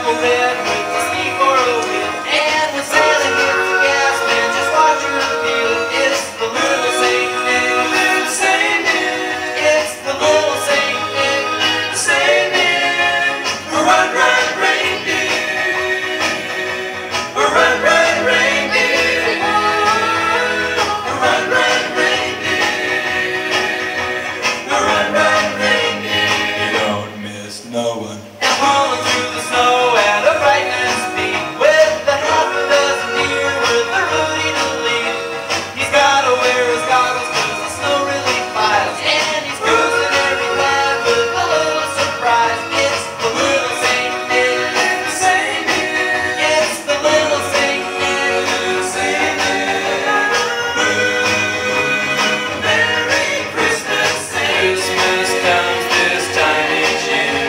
jingle bed with a ski for a wheel. And when Santa hits the gas, man, just watch her feel. It's the little Saint Nick, little Saint Nick. It's the little Saint Nick, Saint Nick. Run, run, reindeer. Run, run, reindeer. Run, run, reindeer. Run, run, reindeer. You don't miss no one. And rolling through the snow at a breakneck speed, with a half a dozen deer with a Rudy to lead. He's gotta wear his goggles 'cause the snow really flies, and he's cruising every time with a little surprise. It's the little Saint Nick, Saint Nick. It's the little Saint Nick, Saint Nick. Merry Christmas, Christmas comes this time each year.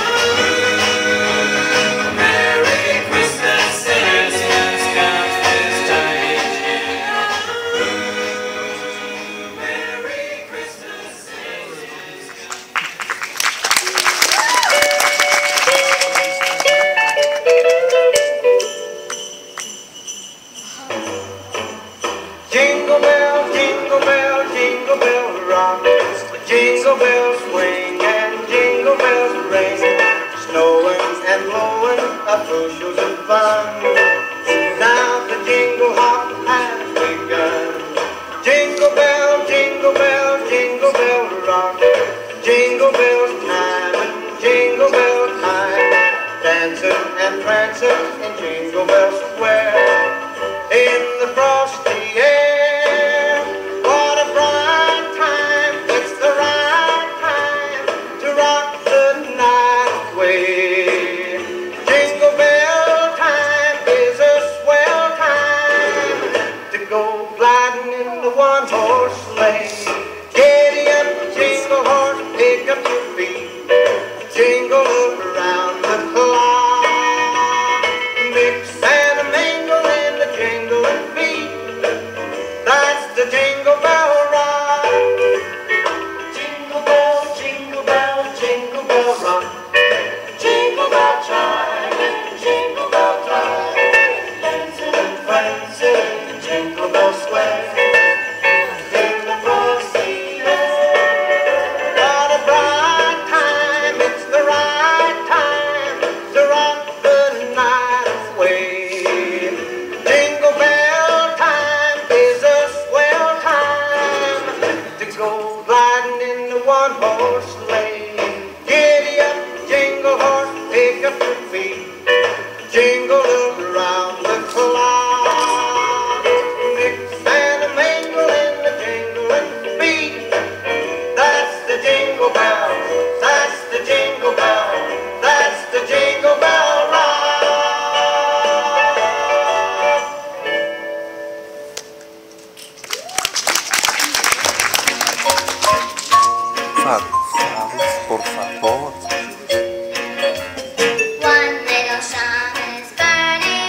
Merry Christmas, Christmas comes this time each year. Merry Christmas, Jingle bell, jingle bell, jingle bell rock. Jingle bells swing and jingle bells ring. Snowing and blowing up bushels of fun. Now the jingle hop has begun. Jingle bell, jingle bell, jingle bell rock. Jingle bells time and jingle bell time. Dancing and prancing in Jingle Bell Square. In the frosty air, what a bright time. It's the right time to rock the night away. Jingle bell time is a swell time to go gliding in the one-horse sleigh. Giddy up, jingle horse, pick up your feet. Jingle around the clock. Mix and a mingle in the jingling beat. That's the Jingle Bell Rock. Jingle bell, jingle bell, jingle bell rock. Jingle bell chime and jingle bell time. Dancing and prancing in Jingle Bell Square. In the frosty air, what a bright time. It's the right time to rock the night away. Jingle bell time is a swell time to go gliding in the one-horse sleigh. Giddy up, jingle horse, pick up your feet. Jingle around the clock. Mix and a mingle in the jingling beat. That's the Jingle Bell. That's the Jingle Bell. That's the Jingle Bell Rock. Por favor. One little sun is burning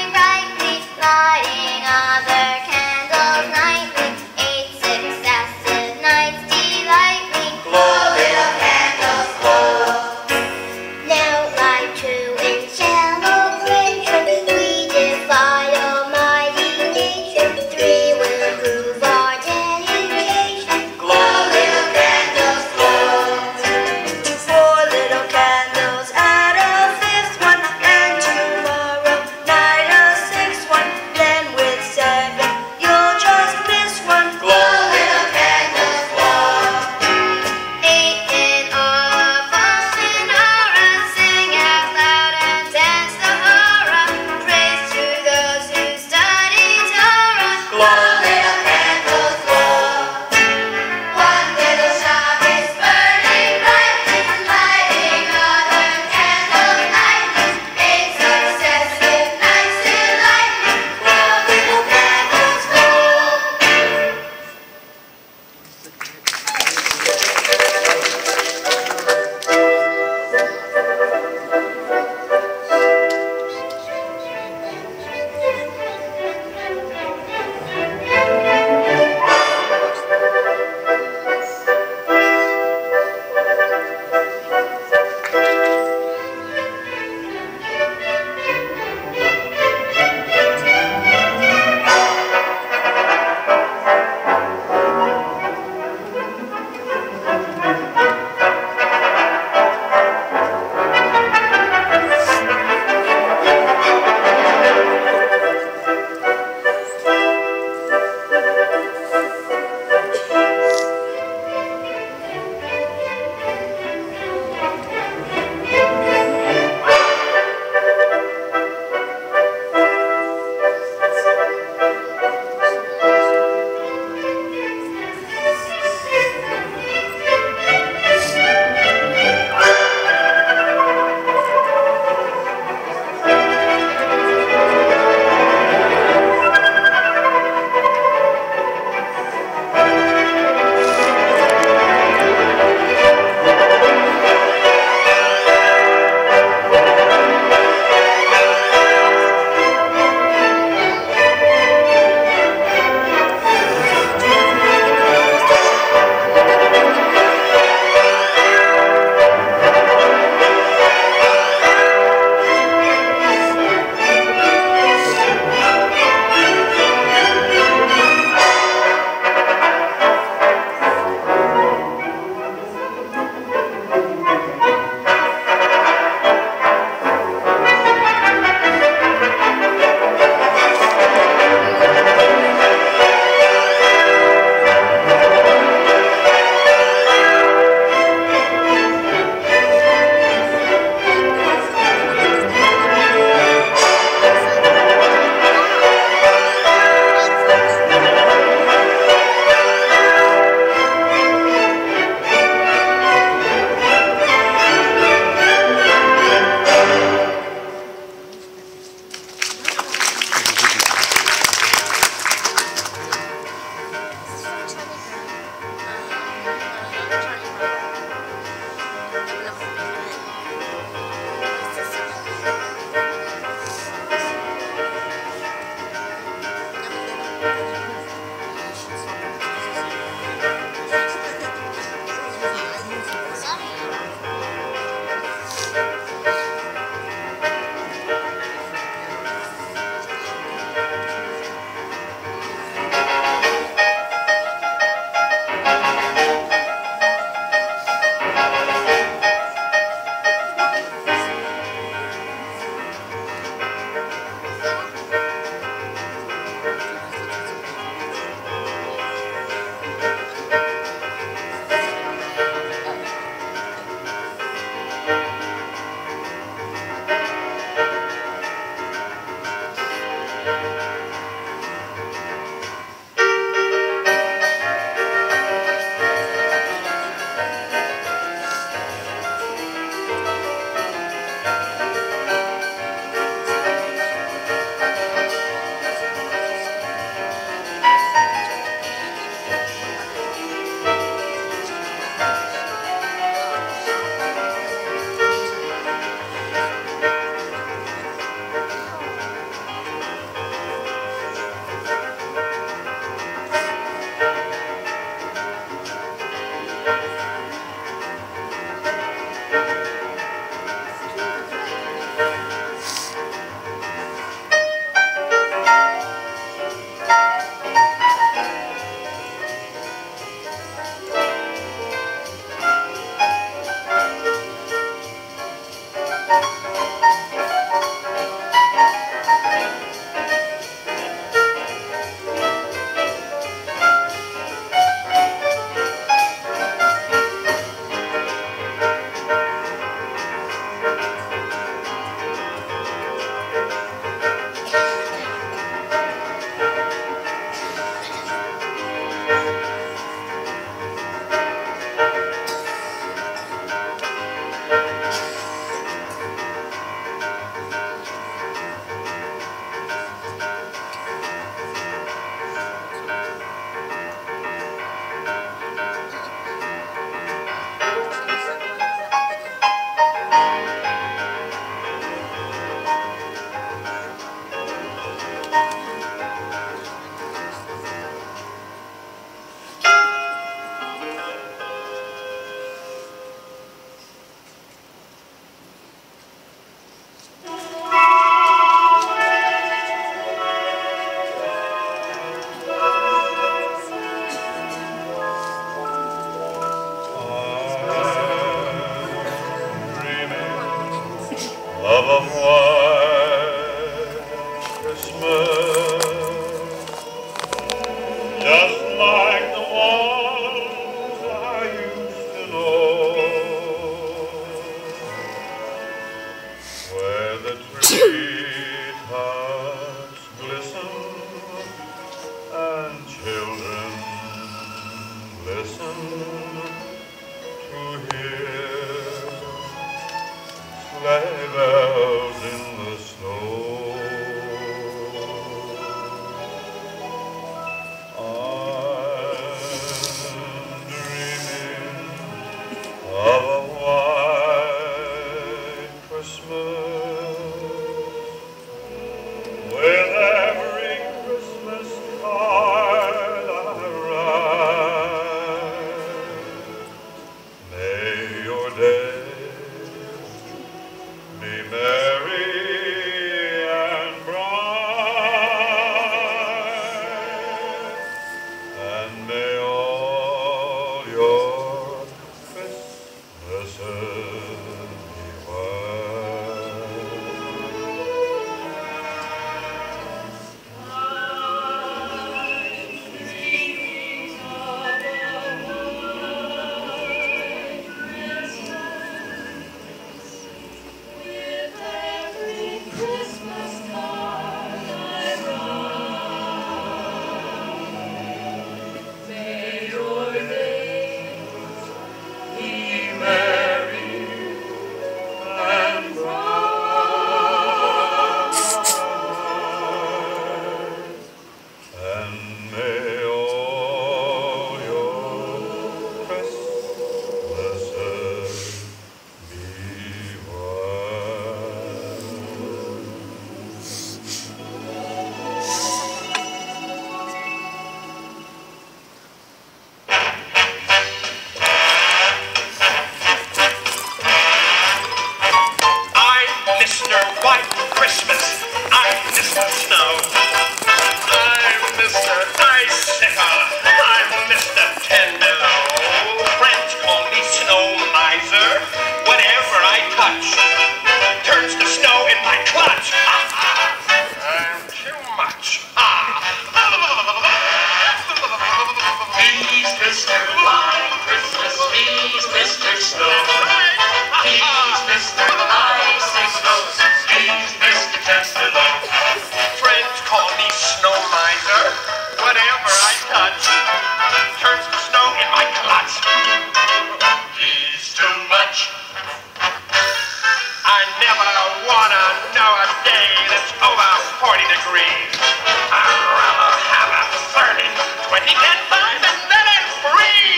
degrees. I'd rather have a 30, 20 get by, and then it's free.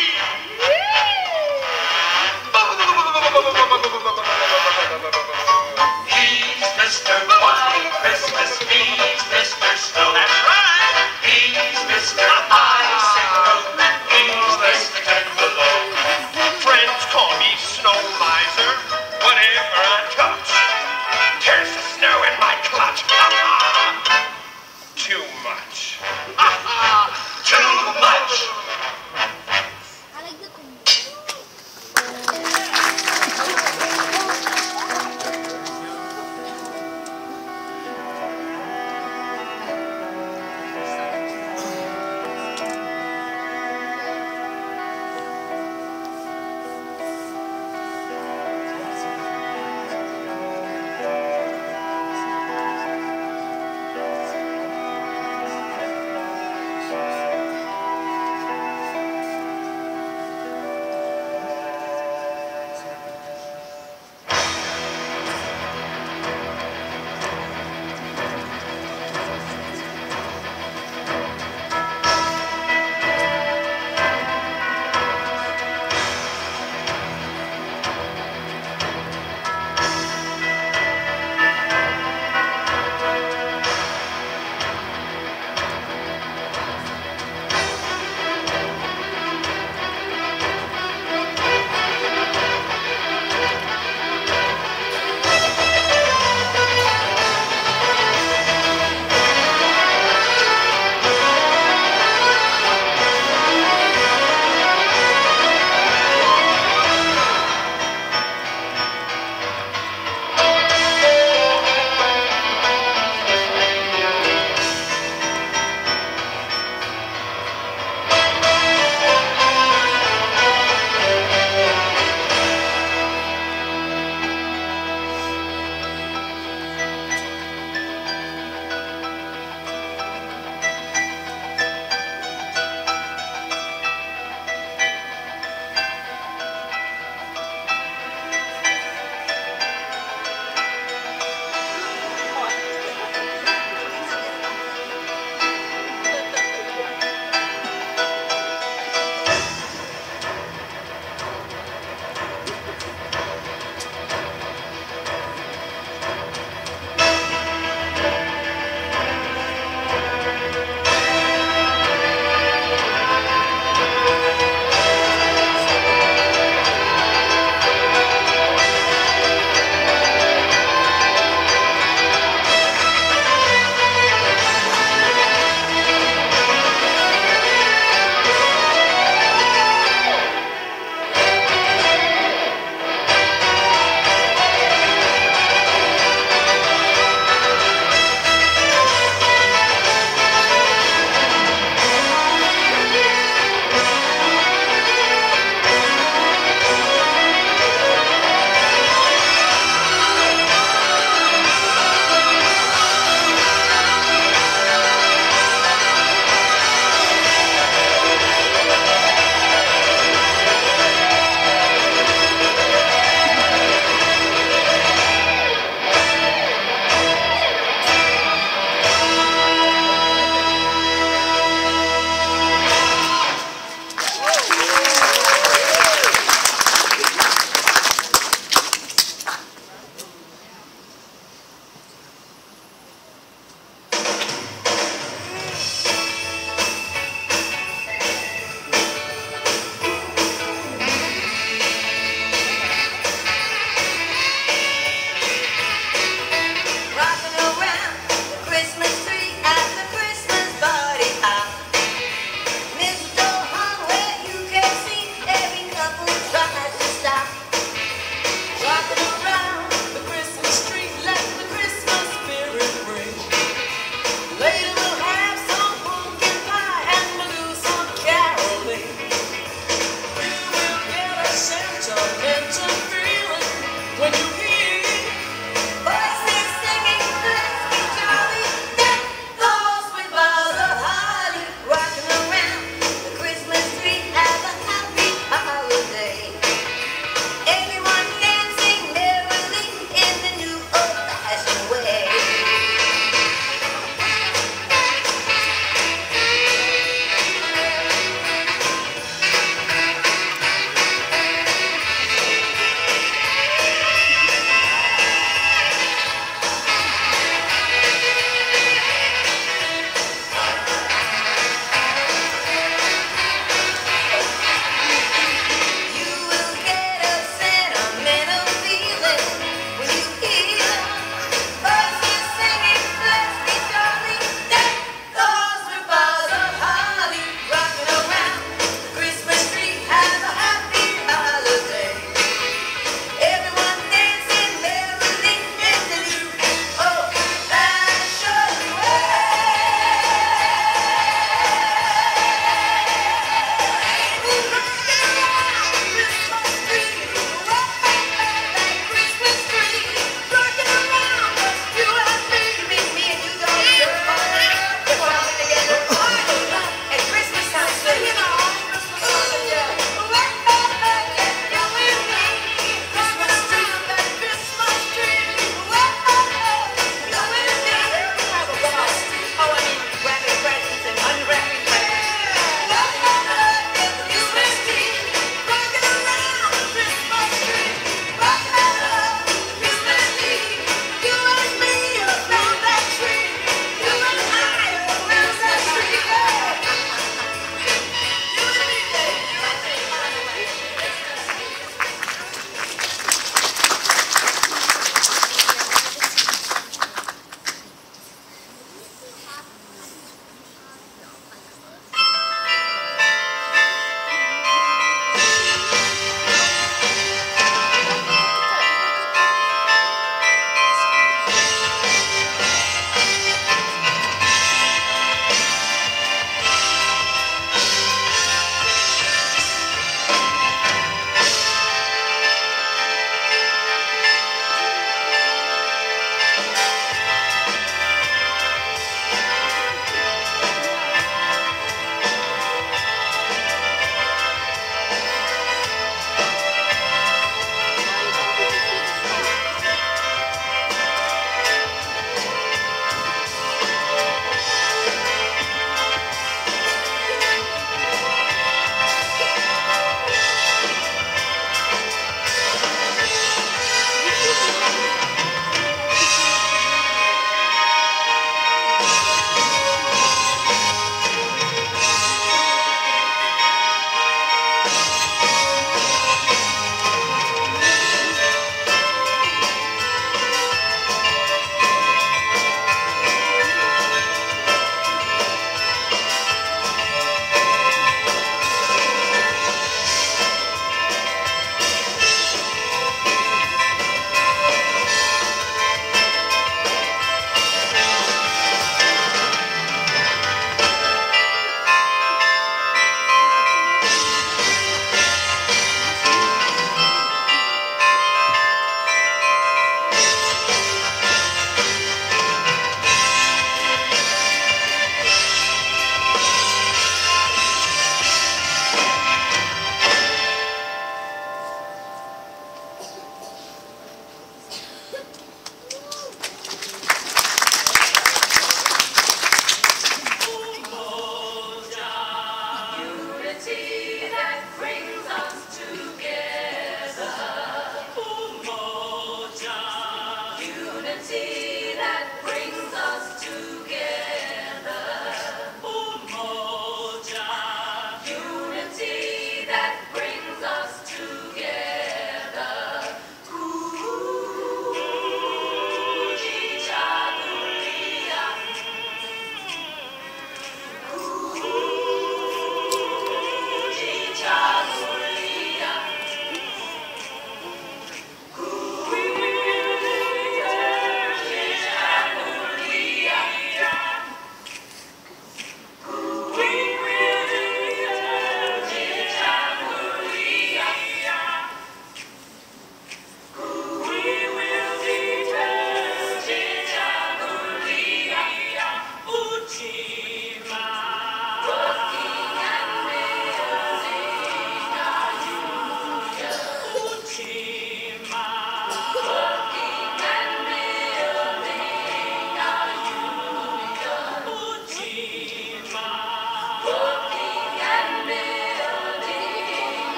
He's Mr. White Christmas, he's Mr. Snow. That's right. He's Mr. Icicle, he's Mr. Ten Below. Friends call me Snow Miser. Whatever I touch turns to snow in my clutch.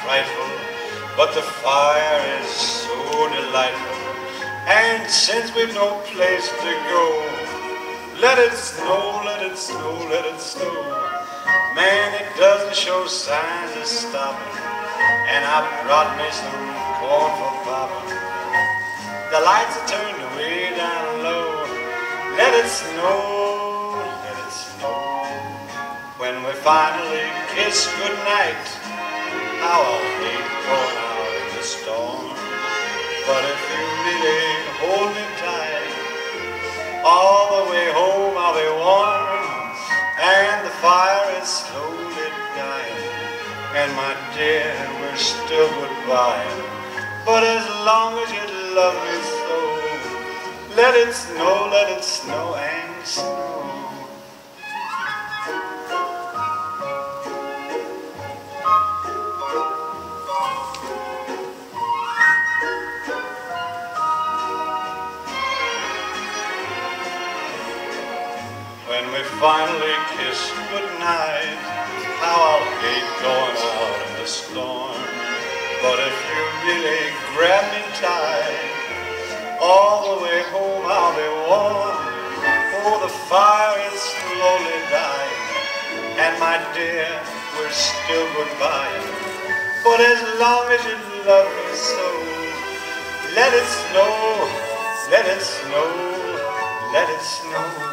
frightful, but the fire is so delightful. And since we've no place to go, let it snow, let it snow, let it snow. Man, it doesn't show signs of stopping, and I brought me some corn for popping. The lights are turned way down low. Let it snow, let it snow. When we finally kiss goodnight, how I'll hate going out in the storm. But if you really hold me tight, all the way home I'll be warm. And the fire is slowly dying, and my dear, we're still goodbye. But as long as you love me so, let it snow and snow. When we finally kiss goodnight, how I'll hate going out in the storm. But if you really grab me tight, all the way home I'll be warm. Oh, the fire is slowly dying, and my dear, we're still goodbye. But as long as you love me so, let it snow, let it snow, let it snow.